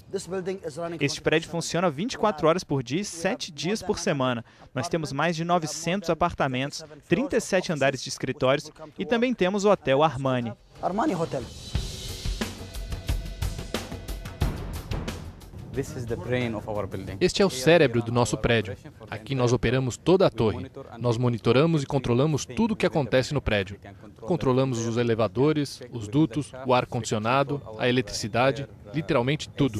Este prédio funciona 24 horas por dia e 7 dias por semana. Nós temos mais de 900 apartamentos, 37 andares de escritórios e também temos o Hotel Armani. Este é o cérebro do nosso prédio. Aqui nós operamos toda a torre. Nós monitoramos e controlamos tudo o que acontece no prédio. Controlamos os elevadores, os dutos, o ar-condicionado, a eletricidade, literalmente tudo.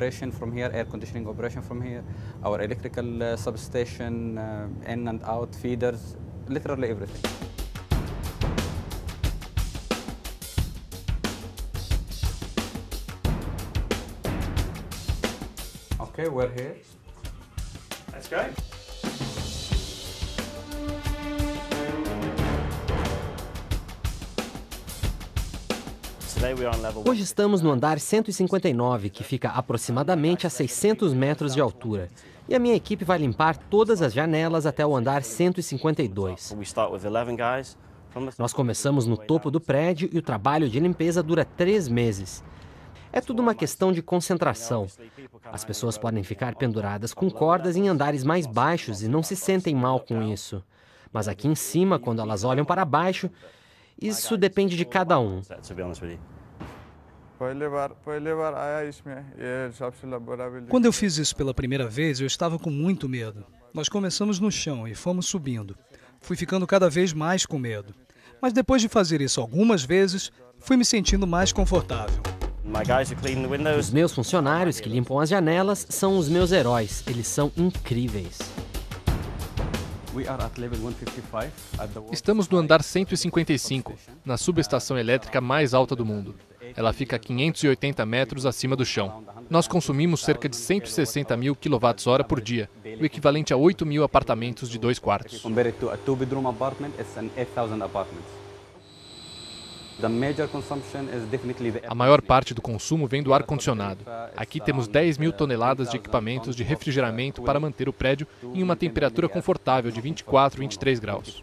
Okay, we're here. Let's go. Hoje estamos no andar 159, que fica aproximadamente a 600 metros de altura. E a minha equipe vai limpar todas as janelas até o andar 152. Nós começamos no topo do prédio e o trabalho de limpeza dura 3 meses. É tudo uma questão de concentração. As pessoas podem ficar penduradas com cordas em andares mais baixos e não se sentem mal com isso. Mas aqui em cima, quando elas olham para baixo, isso depende de cada um. Quando eu fiz isso pela primeira vez, eu estava com muito medo. Nós começamos no chão e fomos subindo. Fui ficando cada vez mais com medo. Mas depois de fazer isso algumas vezes, fui me sentindo mais confortável. Os meus funcionários que limpam as janelas são os meus heróis. Eles são incríveis. Estamos no andar 155, na subestação elétrica mais alta do mundo. Ela fica a 580 metros acima do chão. Nós consumimos cerca de 160 mil kWh por dia, o equivalente a 8 mil apartamentos de 2 quartos. A maior parte do consumo vem do ar-condicionado. Aqui temos 10 mil toneladas de equipamentos de refrigeramento para manter o prédio em uma temperatura confortável de 24 a 23 graus.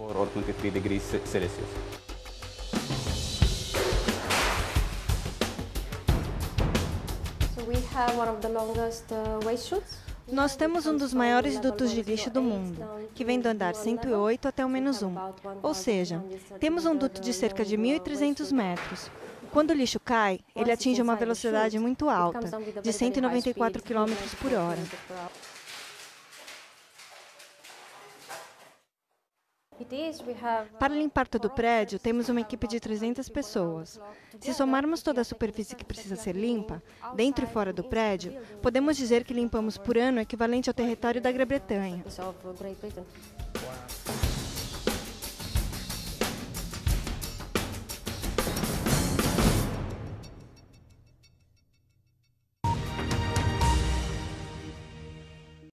Nós temos um dos maiores dutos de lixo do mundo, que vem do andar 108 até o -1. Ou seja, temos um duto de cerca de 1.300 metros. Quando o lixo cai, ele atinge uma velocidade muito alta, de 194 km por hora. Para limpar todo o prédio, temos uma equipe de 300 pessoas. Se somarmos toda a superfície que precisa ser limpa, dentro e fora do prédio, podemos dizer que limpamos por ano o equivalente ao território da Grã-Bretanha.